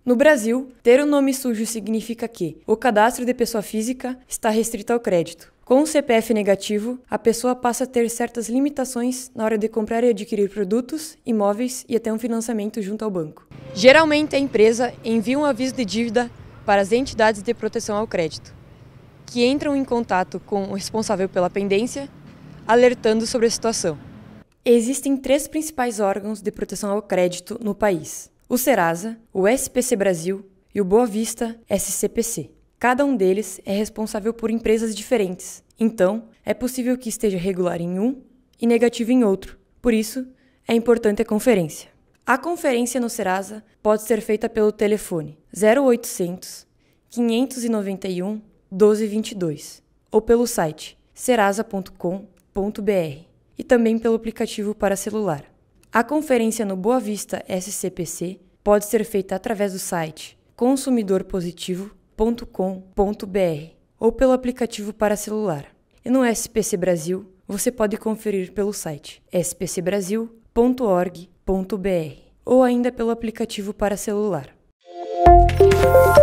No Brasil, ter um nome sujo significa que o cadastro de pessoa física está restrito ao crédito. Com o CPF negativo, a pessoa passa a ter certas limitações na hora de comprar e adquirir produtos, imóveis e até um financiamento junto ao banco. Geralmente, a empresa envia um aviso de dívida para as entidades de proteção ao crédito, que entram em contato com o responsável pela pendência, alertando sobre a situação. Existem 3 principais órgãos de proteção ao crédito no país: o Serasa, o SPC Brasil e o Boa Vista SCPC. Cada um deles é responsável por empresas diferentes, então é possível que esteja regular em um e negativo em outro. Por isso, é importante a conferência. A conferência no Serasa pode ser feita pelo telefone 0800 591 1222 ou pelo site serasa.com.br e também pelo aplicativo para celular. A conferência no Boa Vista SCPC pode ser feita através do site consumidorpositivo.com.br ou pelo aplicativo para celular. E no SPC Brasil, você pode conferir pelo site spcbrasil.org.br ou ainda pelo aplicativo para celular.